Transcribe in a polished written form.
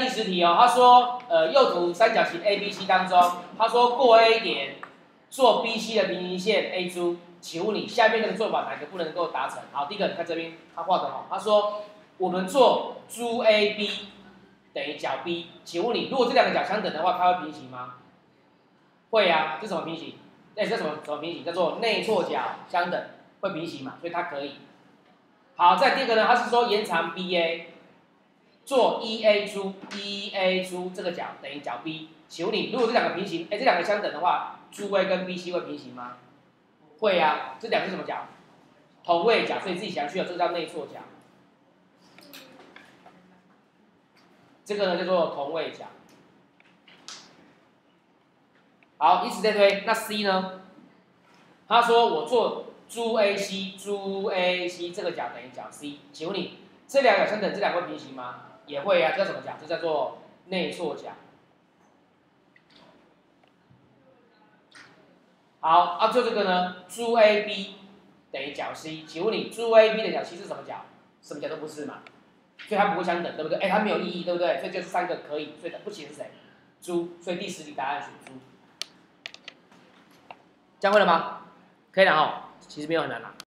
第10题哦，他说，右图三角形 ABC 当中，他说过 A 点，做 BC 的平行线 A 珠，请问你下面这个做法哪个不能够达成？好，第一个你看这边他画的好，他说我们做珠 AB 等于角 B， 请问你如果这两个角相等的话，它会平行吗？会啊，这什么平行？这什么平行？叫做内错角相等，会平行嘛，所以它可以。好，再第二个呢，他是说延长 BA。做 EA 珠这个角等于角 B， 请问你，如果这两个平行，这两个相等的话，珠 A 跟 BC 会平行吗？会啊，这两个是什么角？同位角，所以自己想去了，这个叫内错角。这个呢叫做同位角。好，以此类推。那 C 呢？他说我做珠 AC 这个角等于角 C， 请问你这两个角相等，这两个会平行吗？也会啊，这叫什么角？这叫做内错角。好，就这个呢，珠 AB 等于角 C， 请问你珠 AB 的角 C 是什么角？什么角都不是嘛，所以它不会相等，对不对？它没有意义，对不对？所以就是3个可以，所以不行是谁？珠，所以第10题答案选珠。这样会了吗？可以了哈，其实没有很难啦。